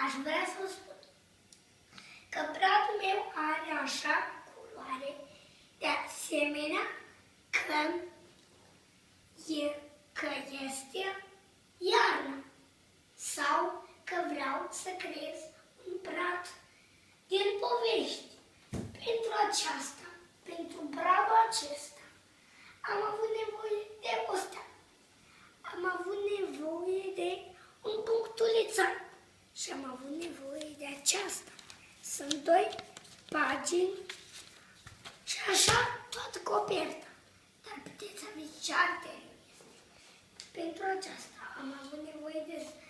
aș vrea să vă spun că bradul meu are așa culoare, de asemenea că este iarnă sau că vreau să creez un brad din povești. Pentru aceasta, pentru bradul acesta, am avut nevoie de o stea. Am avut nevoie de un punctulețan și am avut nevoie de aceasta. Sunt 2 pagini și așa toată coperta. Dar puteți să aveți ce altele este. Pentru aceasta am avut nevoie de